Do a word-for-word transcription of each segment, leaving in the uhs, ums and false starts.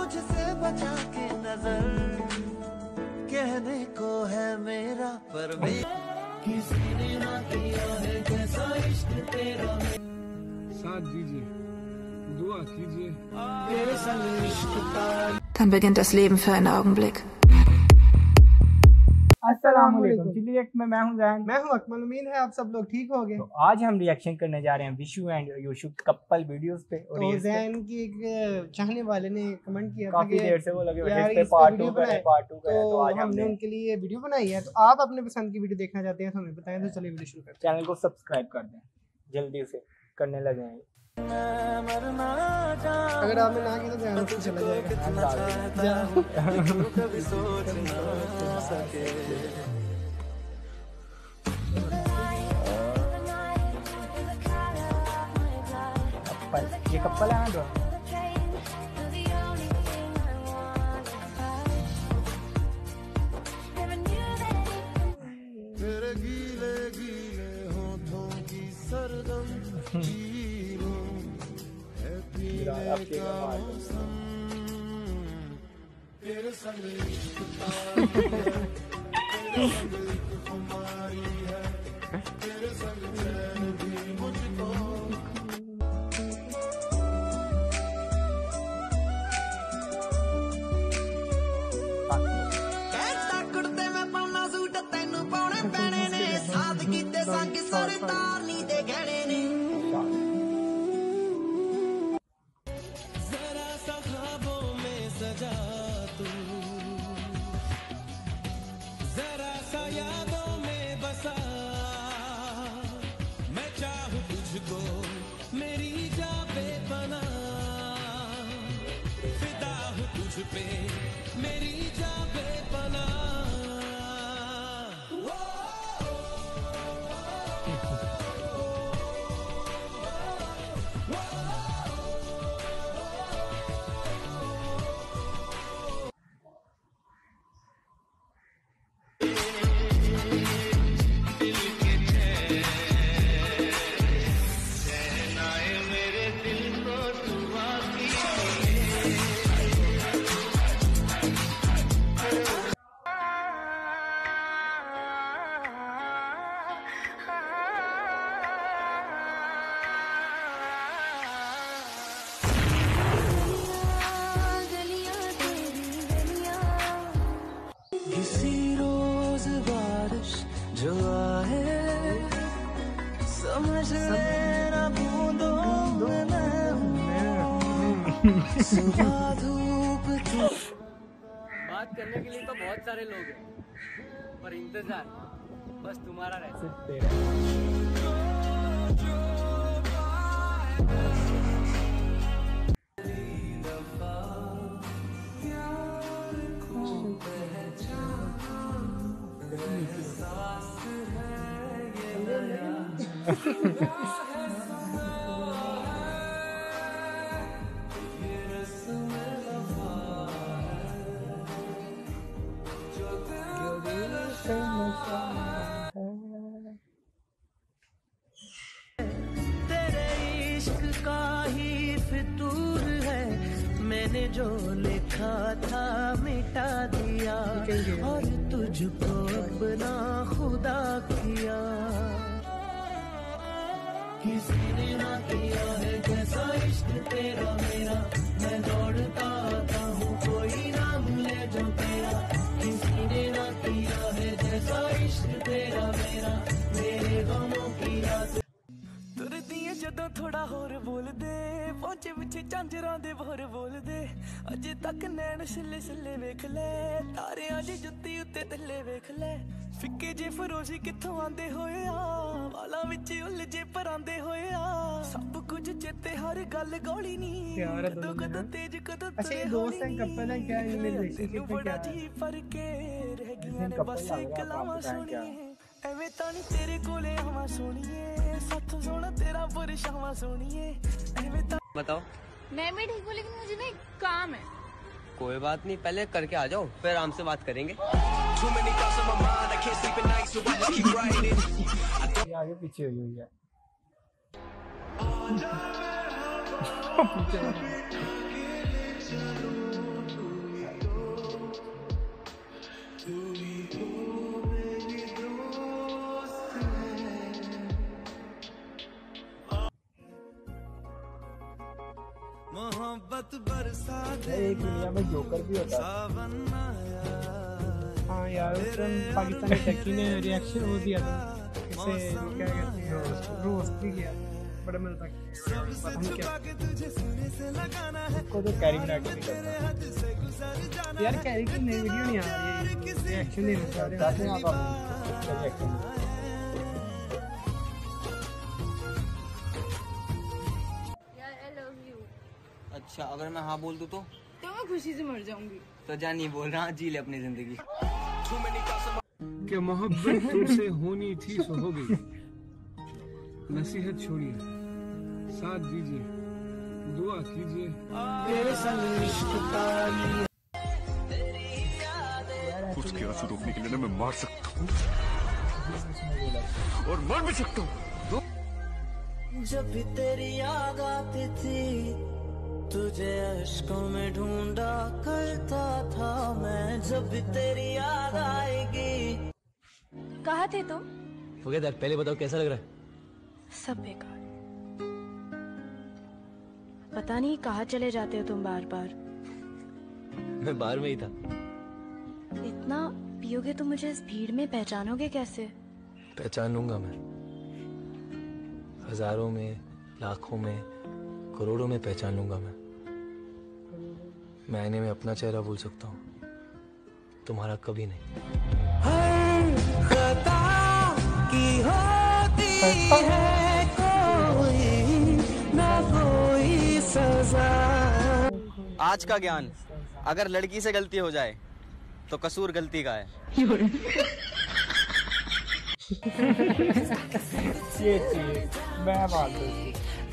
तुझसे बचा के नजर कहने को है मेरा पर किसी ने ना किया है जैसा इश्क तेरा। साथ दीजिए, दुआ कीजिए। तेरे संग इश्क का Dann beginnt das Leben für einen Augenblick. अस्सलाम वालेकुम। चिल्ली रिएक्ट में मैं हूं जैन, मैं हूं अकमल। उम्मीद है आप सब लोग ठीक हो गए। तो आज हम रिएक्शन करने जा रहे हैं Vishu and Yoshu couple videos पे। और तो जैन की एक चाहने वाले ने कमेंट किया था काफी देर से वो लगे हुए यार थे इस पार्ट वीडियो टू करें पार्ट टू करें, तो आज हमने उनके लिए वीडियो बनाई है। तो आप अपने पसंद की वीडियो देखना चाहते हैं तो हमें बताएं, तो चलिए वीडियो शुरू करते हैं। चैनल को सब्सक्राइब कर दें, जल्दी से करने लगे हैं। अगर आपने ना किया तो ध्यान से चला जाएगा। ये कपल है ना जो तेरे गीले गीले होठों की सरदम जीरो है पीने का मौसम तेरे संग इश्क तेरे संग हमारी है तेरे संग चैन भी मुझको। संग सरदार नी दे गहने ने जरा सा ख्वाबों में सजा तू, जरा सा यादों में बसा, मैं चाहूं तुझको मेरी जा बेपना, फिदा हूं तुझ पे मेरी जा बेपना। किसी रोज बारिश जो आए समझ लेना बूंदों में मैं हूँ सुबह धूप तू। बात करने के लिए तो बहुत सारे लोग हैं, पर इंतजार बस तुम्हारा रहता है। तेरे इश्क का ही फितूर है, मैंने जो लिखा था मिटा दिया और तुझको अपना खुदा किया। किसी ने ना किया है जैसा इश्क तेरा मेरा, मैं दौड़ता आता हूँ कोई नाम ले जो तेरा। किसी ने ना किया है जैसा इश्क तेरा मेरा, मेरे गमों की रात तुरदी है जदों थोड़ा होर बोल दे, पहुंचे पिछे झांजरां दे बोर बोल दे, अजे तक नैन छिले छिले वेख ले, तारे अज जुत्ती उत्ते थल्ले वेख ले, फिक्के जे फरोजी कित्थों आंदे होए आ, वाला विच उलझे परांदे होए आ, सब कुछ चेते हर गल गौली नी, कदों कदों तेज कदों अच्छा ये दोस्त हैं कपल हैं क्या, इनमें रिलेशनशिप में क्या है? फर्क रह गया ने बस कलावां सुनिए, एवें तां नी तेरे कोले आवां सुनिए, साथों सोना तेरा परछावां सुनिए, एवें तां। बताओ। मैं भी ठीक हूँ, लेकिन मुझे ना एक काम है। कोई बात नहीं, पहले करके आ जाओ, फिर आराम से बात करेंगे। ये आगे पीछे हुई हुई है। एक दुनिया में जोकर भी होता है। हाँ यार उस टाइम पाकिस्तानी टैकी ने रिएक्शन वो दिया था, इसे क्या कहते हैं, रोस्ट भी किया, बड़ा मजा था। पता नहीं क्या उसको तो कैरी मिनाटी नहीं करता यार, कैरी की नई वीडियो नहीं आ रही है, रिएक्शन देना चाह रहे चाहते हैं आप अपनी रिएक्शन। यार आई लव यू। अच्छा अगर मैं हाँ बोल दूँ तो तो मैं खुशी से मर जाऊंगी। तो जा नहीं बोल रहा, जी ले अपनी जिंदगी। कि मोहब्बत तुमसे होनी थी सो हो गई। नसीहत छोड़िए, साथ दीजिए, दुआ कीजिए। उसके आंसू रोकने के लिए मैं मार सकता हूँ और मर भी सकता हूँ। जब भी तेरी याद आती थी, तुझे अश्कों में ढूंढा करता था मैं। जब भी तेरी याद आएगी। कहाँ थे तुम? पहले बताओ कैसा लग रहा है? सब बेकार। पता नहीं कहाँ चले जाते हो तुम बार बार। मैं बाहर में ही था। इतना पियोगे तो मुझे इस भीड़ में पहचानोगे कैसे? पहचान लूंगा मैं, हजारों में, लाखों में, करोड़ों में पहचान लूंगा मैं। मैं आईने में अपना चेहरा भूल सकता हूँ, तुम्हारा कभी नहीं। की होती है कोई ना कोई सजा। आज का ज्ञान, अगर लड़की से गलती हो जाए तो कसूर गलती का है। ये चाहिए, मैं मान दूँ।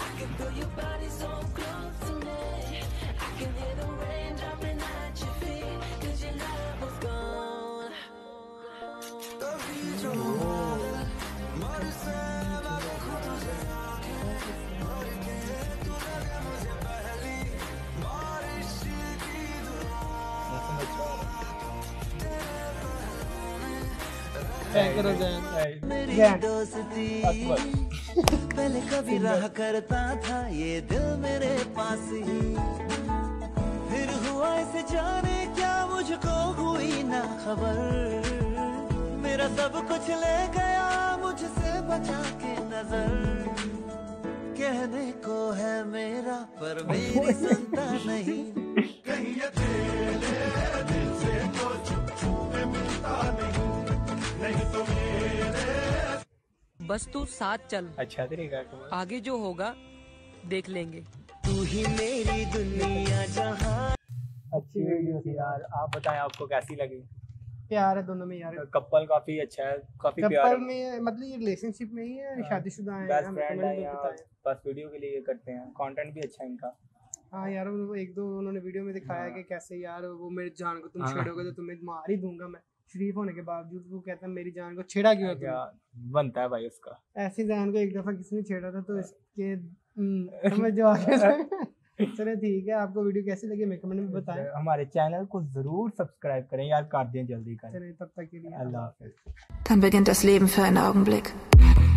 क्या करो जैन, मेरी जैन। दोस्ती पहले कभी रहा करता था ये दिल मेरे पास ही, फिर हुआ इसे जाने क्या मुझको हुई ना खबर। मेरा सब कुछ ले गया मुझसे बचा के नजर। कहने को है मेरा पर मेरी सुनता नहीं। कहीं ये दिल दिल से तो चुप चुप में मिलता नहीं, नहीं तो मेरे। बस तू साथ चल, अच्छा तरीका है। आगे जो होगा देख लेंगे। तू ही मेरी दुनिया जहां। अच्छी वीडियो थी यार। आप बताएं आपको कैसी लगी? प्यार है दोनों में यार। कपल काफी अच्छा है, काफी प्यार कपल में मतलब ये रिलेशनशिप में ही है, शादीशुदा है, बेस्ट हम फ्रेंड कमेंट है में यार, बताएं। बस वीडियो के लिए करते हैं, कंटेंट भी अच्छा है इनका। हाँ यार उनको एक दो उन्होंने वीडियो में दिखाया कि कैसे यार वो मेरी जान को तुम हाँ। छेड़ोगे तो तुम्हें मार ही दूंगा मैं। शरीफ होने के बावजूद वो कहता है मेरी जान को छेड़ा क्यों क्या तुमने? बनता है भाई उसका। ऐसी जान को एक दफा किसी ने छेड़ा था तो इसके हम्म, समझ जो आगे। चले ठीक है, आपको वीडियो कैसी लगी मैं कमेंट में बताएं। हमारे चैनल को जरूर सब्सक्राइब करें यार, कर दें जल्दी करें। चले तब तक के लिए अल्लाह हाफिज। Dann beginnt das Leben für einen Augenblick.